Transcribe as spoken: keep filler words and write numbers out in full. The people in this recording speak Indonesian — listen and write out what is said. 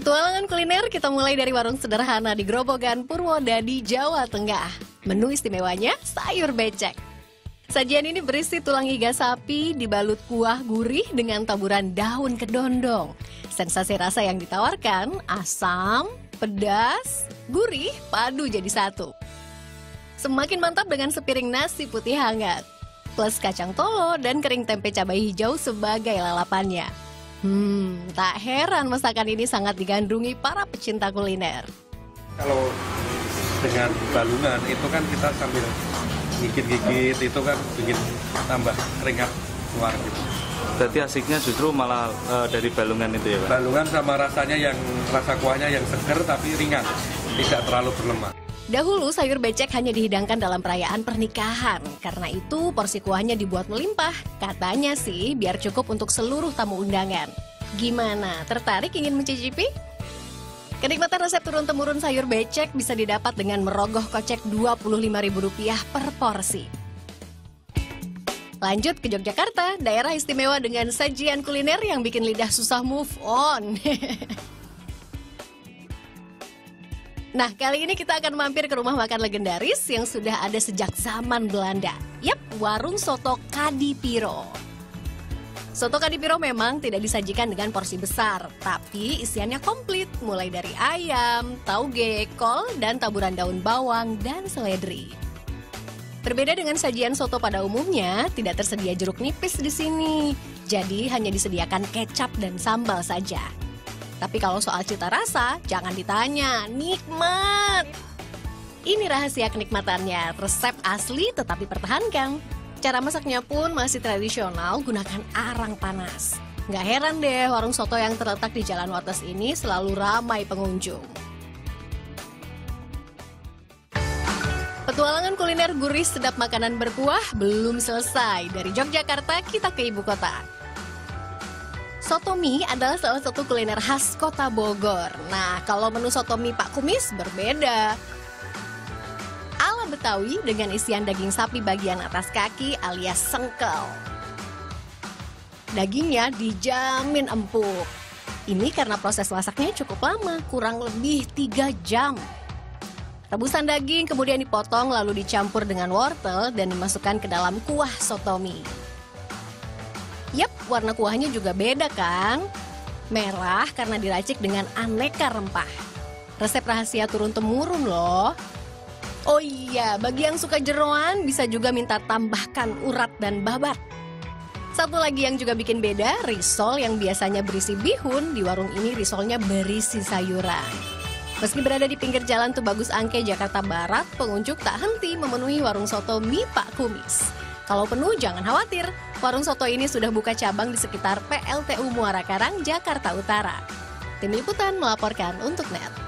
Petualangan kuliner kita mulai dari warung sederhana di Grobogan, Purwodadi, Jawa Tengah. Menu istimewanya sayur becek. Sajian ini berisi tulang iga sapi dibalut kuah gurih dengan taburan daun kedondong. Sensasi rasa yang ditawarkan asam, pedas, gurih, padu jadi satu. Semakin mantap dengan sepiring nasi putih hangat, plus kacang tolo dan kering tempe cabai hijau sebagai lalapannya. Hmm, tak heran masakan ini sangat digandrungi para pecinta kuliner. Kalau dengan balungan itu kan kita sambil gigit-gigit, itu kan bikin tambah keringat keluar gitu. Berarti asiknya justru malah e, dari balungan itu ya Pak? Balungan sama rasanya yang rasa kuahnya yang seger tapi ringan, tidak terlalu berlemak. Dahulu sayur becek hanya dihidangkan dalam perayaan pernikahan. Karena itu porsi kuahnya dibuat melimpah. Katanya sih biar cukup untuk seluruh tamu undangan. Gimana? Tertarik ingin mencicipi? Kenikmatan resep turun-temurun sayur becek bisa didapat dengan merogoh kocek dua puluh lima ribu rupiah per porsi. Lanjut ke Yogyakarta, daerah istimewa dengan sajian kuliner yang bikin lidah susah move on. Nah, kali ini kita akan mampir ke rumah makan legendaris yang sudah ada sejak zaman Belanda. Yap, warung soto Kadipiro. Soto Kadipiro memang tidak disajikan dengan porsi besar, tapi isiannya komplit, mulai dari ayam, tauge, kol, dan taburan daun bawang dan seledri. Berbeda dengan sajian soto pada umumnya, tidak tersedia jeruk nipis di sini. Jadi hanya disediakan kecap dan sambal saja. Tapi kalau soal cita rasa, jangan ditanya, nikmat. Ini rahasia kenikmatannya, resep asli tetap dipertahankan. Cara masaknya pun masih tradisional, gunakan arang panas. Nggak heran deh, warung soto yang terletak di Jalan Wates ini selalu ramai pengunjung. Petualangan kuliner gurih sedap makanan berkuah belum selesai. Dari Yogyakarta, kita ke ibu kota. Soto mie adalah salah satu kuliner khas kota Bogor. Nah, kalau menu soto mie Pak Kumis berbeda. Ala Betawi dengan isian daging sapi bagian atas kaki alias sengkel. Dagingnya dijamin empuk. Ini karena proses masaknya cukup lama, kurang lebih tiga jam. Rebusan daging kemudian dipotong lalu dicampur dengan wortel dan dimasukkan ke dalam kuah soto mie. Yap, warna kuahnya juga beda kan? Merah karena diracik dengan aneka rempah. Resep rahasia turun-temurun loh. Oh iya, bagi yang suka jeroan bisa juga minta tambahkan urat dan babat. Satu lagi yang juga bikin beda, risol yang biasanya berisi bihun, di warung ini risolnya berisi sayuran. Meski berada di pinggir jalan Tubagus Angke, Jakarta Barat, pengunjung tak henti memenuhi warung soto mie Pak Kumis. Kalau penuh jangan khawatir, warung soto ini sudah buka cabang di sekitar P L T U Muara Karang, Jakarta Utara. Tim Liputan melaporkan untuk Net.